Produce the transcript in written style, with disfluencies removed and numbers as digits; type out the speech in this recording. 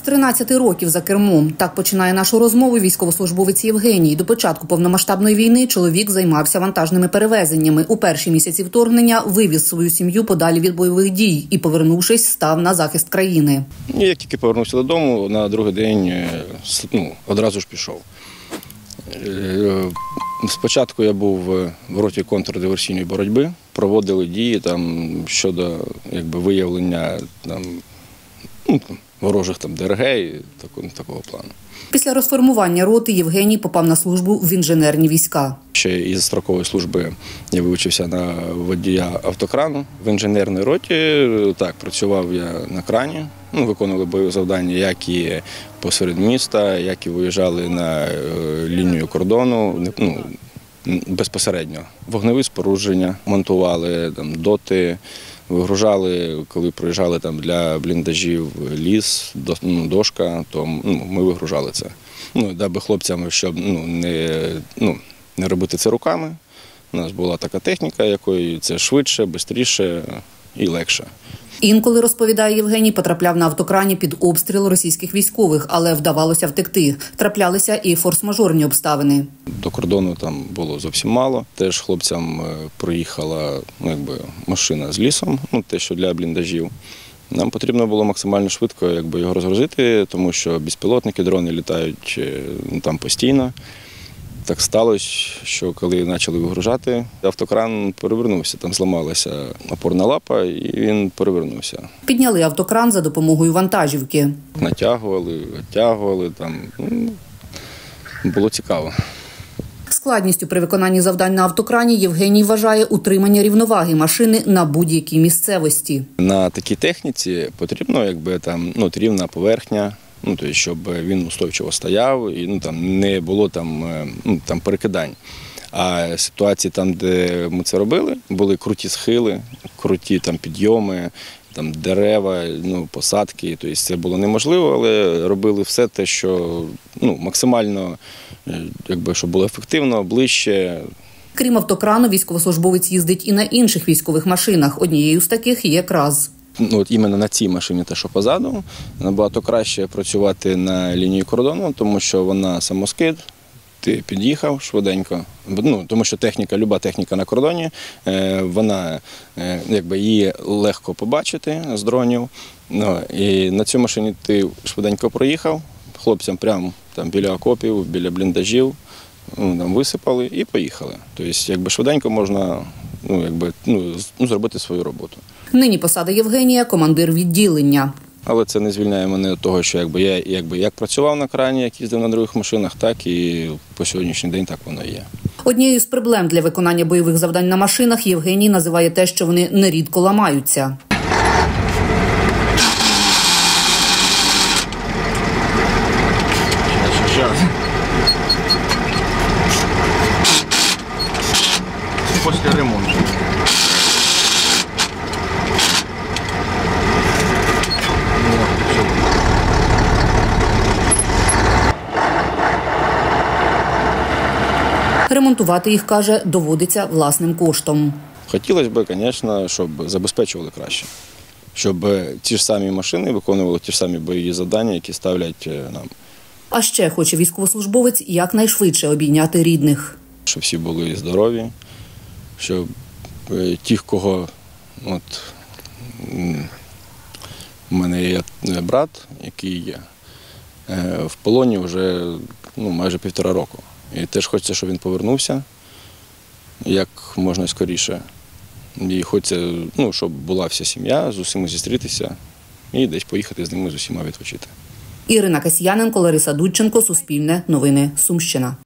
13 років за кермом. Так починає нашу розмову військовослужбовець Євгеній. До початку повномасштабної війни чоловік займався вантажними перевезеннями. У перші місяці вторгнення вивіз свою сім'ю подалі від бойових дій і, повернувшись, став на захист країни. Як тільки повернувся додому, на другий день одразу ж пішов. Спочатку я був в роті контрдиверсійної боротьби, проводили дії щодо виявлення ворожих ДРГ і такого плану. Після розформування роти Євгеній попав на службу в інженерні війська. Ще із строкової служби я вивчився на водія автокрану. В інженерній роті працював я на крані. Виконували бойові завдання, як і посеред міста, як і виїжджали на лінію кордону, безпосередньо. Вогневі спорудження, монтували доти, вигружали, коли проїжджали для бліндажів ліс, дошка, то ми вигружали це. Даби хлопцям, щоб не робити це руками. У нас була така техніка, якою це швидше, швидше і легше. Інколи, розповідає Євгеній, потрапляв на автокрані під обстріл російських військових, але вдавалося втекти. Траплялися і форс-мажорні обставини. До кордону там було зовсім мало. Теж хлопцям проїхала машина з лісом, те, що для бліндажів. Нам потрібно було максимально швидко його розгрузити, тому що безпілотники, дрони літають там постійно. Так сталося, що коли почали вигружати, автокран перевернувся, там зламалася опорна лапа і він перевернувся. Підняли автокран за допомогою вантажівки. Натягували, відтягували, було цікаво. Складністю при виконанні завдань на автокрані Євгеній вважає утримання рівноваги машини на будь-якій місцевості. На такій техніці потрібно рівна поверхня, щоб він устойчиво стояв і не було перекидань. А ситуації де ми це робили, були круті схили, круті підйоми, дерева, посадки. Тобто це було неможливо, але робили все те, що максимально, щоб було ефективно, ближче. Крім автокрану, військовослужбовець їздить і на інших військових машинах. Однією з таких є КРАЗ. Іменно на цій машині, те, що позаду, набагато краще працювати на лінії кордону, тому що вона самоскид, ти під'їхав швиденько, тому що люба техніка на кордоні, вона, її легко побачити з дронів. І на цій машині ти швиденько проїхав, хлопцям прямо біля окопів, біля бліндажів, висипали і поїхали. Тобто, швиденько можна зробити свою роботу. Нині посада Євгенія – командир відділення. Але це не звільняє мене від того, що я як працював на крані, як їздив на других машинах, так і по сьогоднішній день так воно і є. Однією з проблем для виконання бойових завдань на машинах Євгеній називає те, що вони нерідко ламаються. Після ремонту. Ремонтувати їх, каже, доводиться власним коштом. Хотілося б, звісно, щоб забезпечували краще. Щоб ті ж самі машини виконували ті ж самі бойові завдання, які ставлять нам. А ще хоче військовослужбовець якнайшвидше обійняти рідних. Щоб всі були здорові, щоб ті, кого... У мене є брат, який в полоні вже майже 1,5 року. І теж хочеться, щоб він повернувся як можна скоріше. І хочеться, щоб була вся сім'я, з усіма зустрітися і десь поїхати з ними з усіма відпочити. Ірина Касьяненко, Лариса Дудченко, Суспільне, Новини, Сумщина.